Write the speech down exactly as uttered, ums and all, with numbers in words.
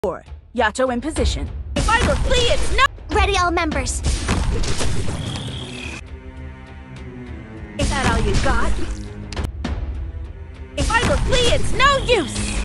Four. Yato in position. If I were flee, it's no— Ready all members. Is that all you got? If I were flee, it's no use!